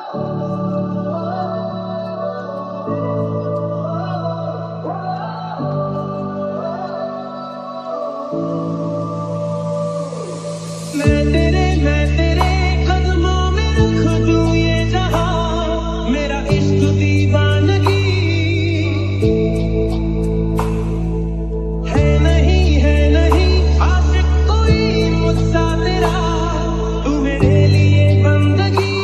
मैं तेरे कदमों में रख दूं ये जहां, मेरा इश्क दीवानगी है नहीं आशिक कोई मुझसा तेरा, तू मेरे लिए बंदगी।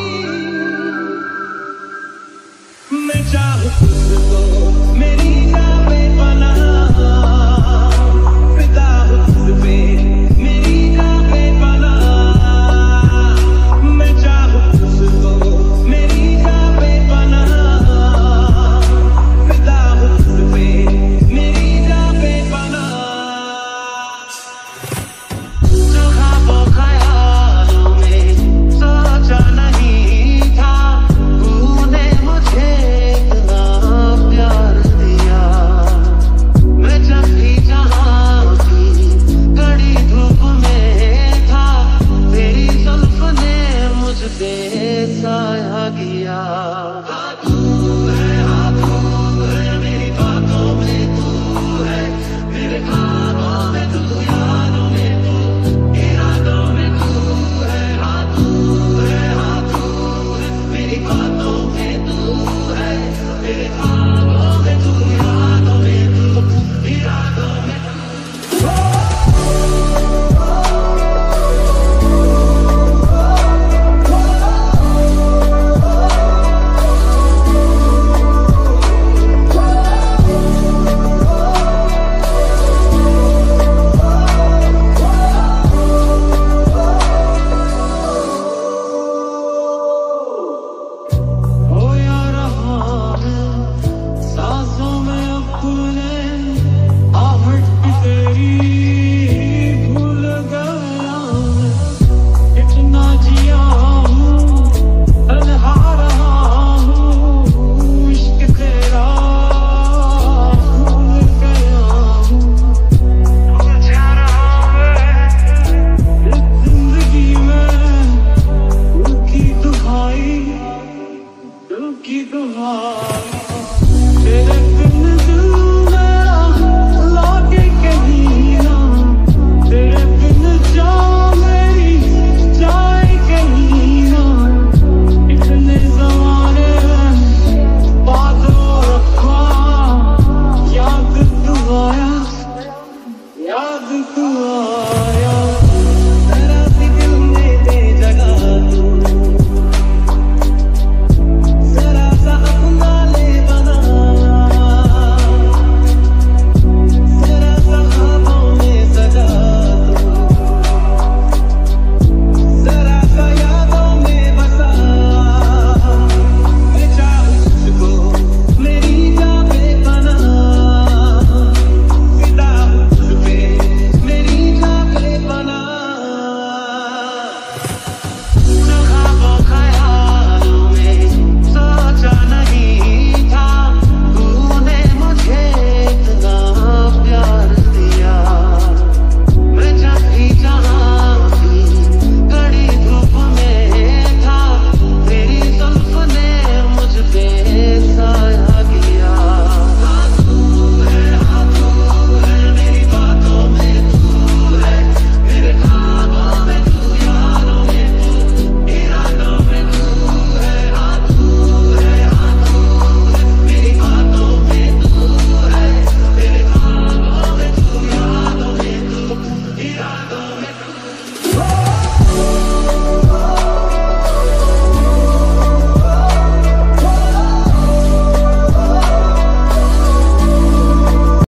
मैं चाहूं तुझको मेरी जान बेपनाह, फिदा हूं तुझ पे मेरी जान बेपनाह। मैं चाहूं तुझको मेरी जान बेपनाह, फिदा हूं तुझ पे मेरी जान बेपनाह। जो ख्वाबों ख्यालों में सोचा नहीं था, तूने मुझे इतना प्यार दिया। मैं जब भी जहाँ भी कड़ी धूप में था, तेरी जुल्फ ने मुझ पे साया किया।